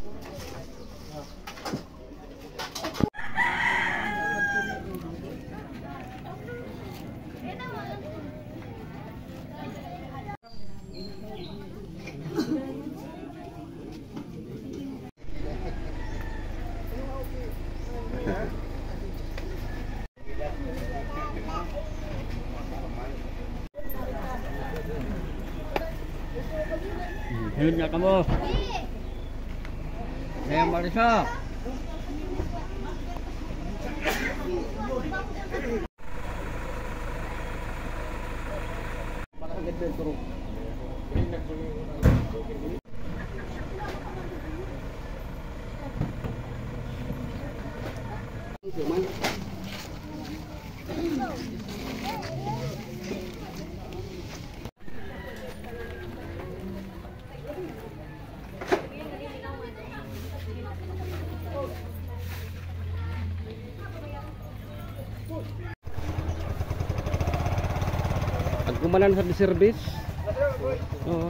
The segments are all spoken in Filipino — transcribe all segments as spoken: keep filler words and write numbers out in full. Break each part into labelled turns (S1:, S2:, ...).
S1: Yun nga kamu. Saya Marisa. Kumanan sa service. Oo.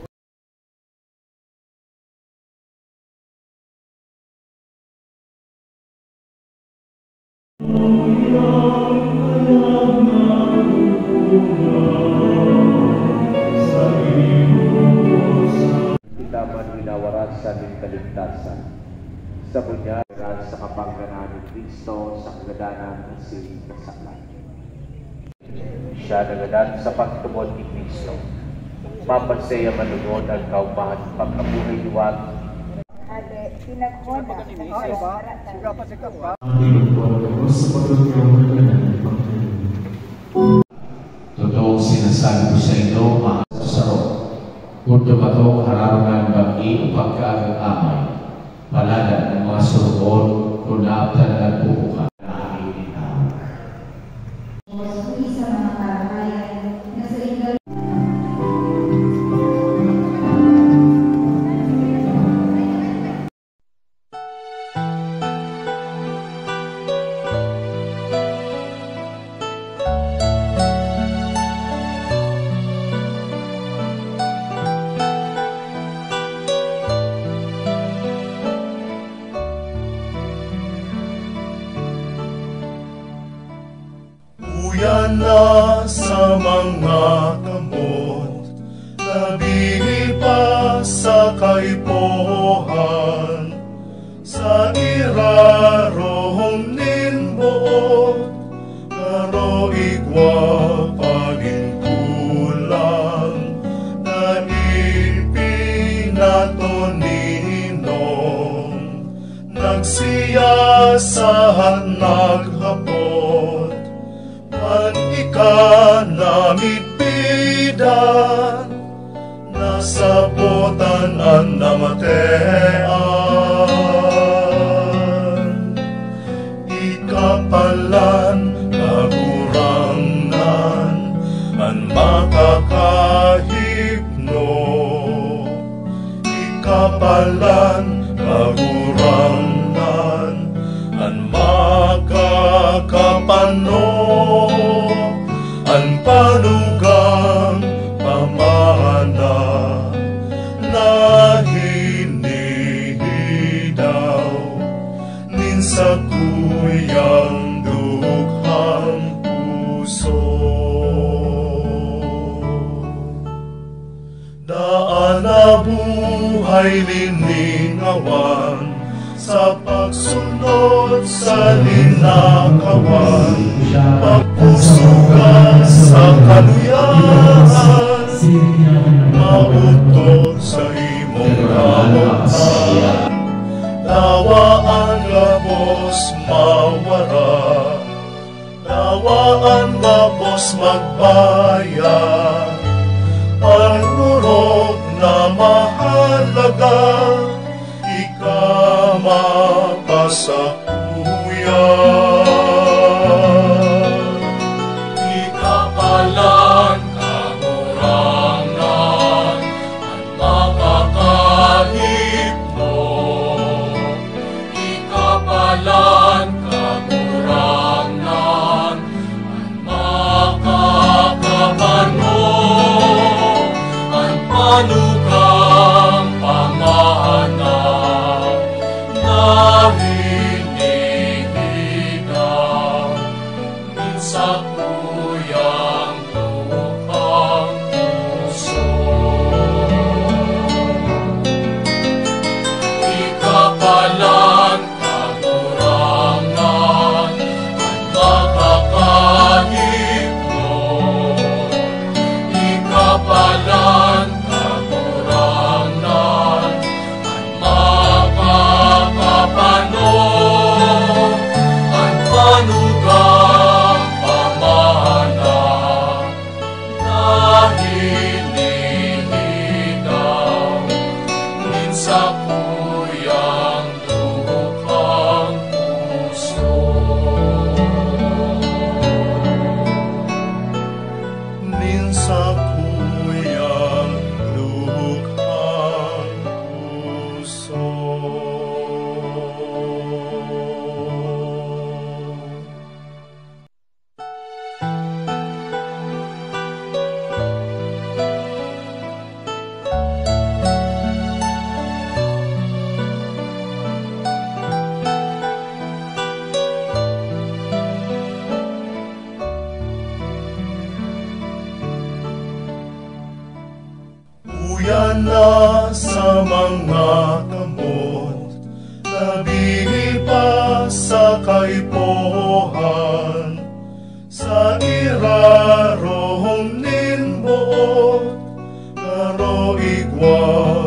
S2: Kita man winawarasan ng kaligtasan sa bunyaran sa kapanganahan ni Kristo sa kagadanan ng siling kasalan. Siya nagadan sa pagtubod ni Kristo. Mapansaya manunod ang kaupahan pagkabuhay luwag.
S3: Ade, pinaghoda. Oo ba? Siga pa, siga pa.
S2: Totoong sinasabi ko sa inyo, mga sasaro. Kung dumato hararangan bagi o pagkaagamay, paladan ng mga surugon kung naaptan at pupukan.
S4: Uyan na sa mga kamot, nabili pa sa kaipohan, sa irarong ninbot, karo igwa paginkulang, na ipinato ninong, nagsiyasahan naghapot, an ika namit bidan, nasabotan ang namatean. Ikapalan kagurangan, an makakahipno. Ikapalan kagurangan, an makakapano. Ang panugang pamana na hinihidaw nin sa kuyang dukhang puso. Daan na buhay liningawan sa pagsunod sa linakawan, pagpusugan sa kaluyahan, mautot sa imong kamutan. Dawa ang labos mawara, dawa ang labos magbayan, ang nurog na mahalaga, makasakuyan. Ikapalan kagurangan, ang makakahipno. Ikapalan kagurangan, ang makakapano. Ang panugang pamana
S5: kaipohan sa irarom ninbot karo igwa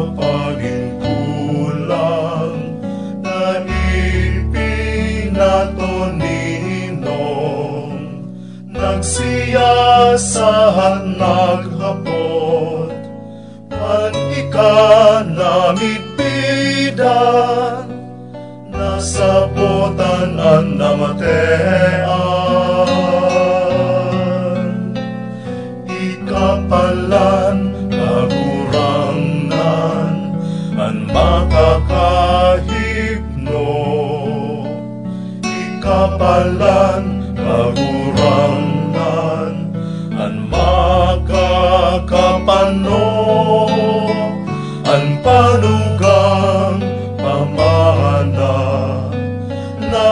S5: paningkulang na ipinato ninong nagsiyasahan naghapot pan ika namidbidan nasabotan ang namatean ikapalan kagurangnan ang makakahipno ikapalan kagurangnan ang makakapano ang panugang pamana na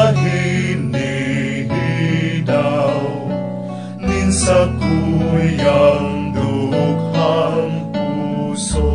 S5: hinihidaw nin sa kuyang dukhang puso.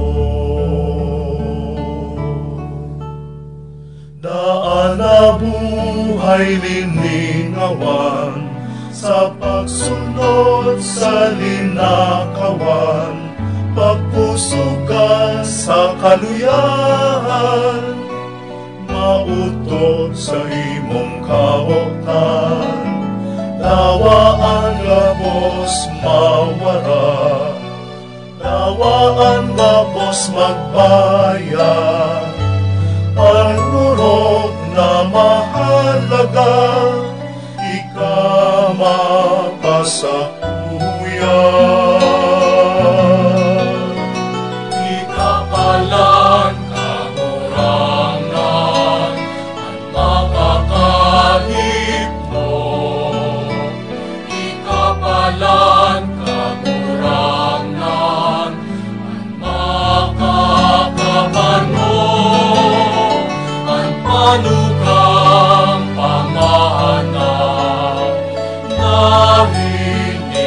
S5: Daan na buhay liningawan sa pagsunod sa linakawan pagpusukan sa kaluyahan mautot sa imong kaoktan dawaan gabos mawara dawaan gabos magbayad ang nurog na mahalaga ika mapasakuyan
S4: ikapalan kagurangan at makakahipno ikapalan kagurangan at makakapano at panukang pamahanap na hinihidaw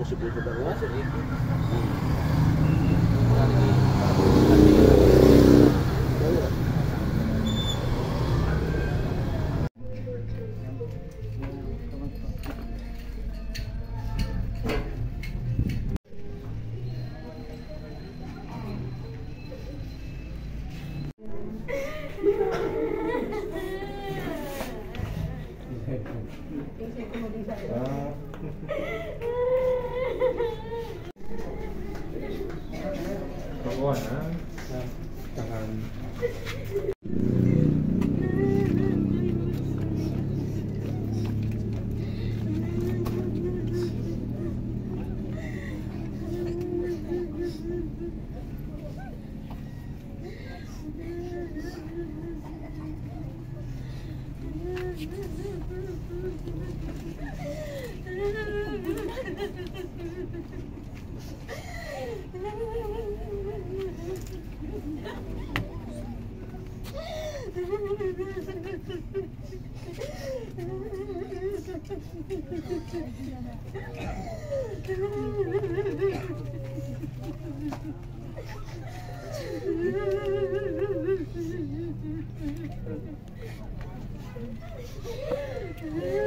S5: Kawan, ha? Tahan.
S3: Thank you.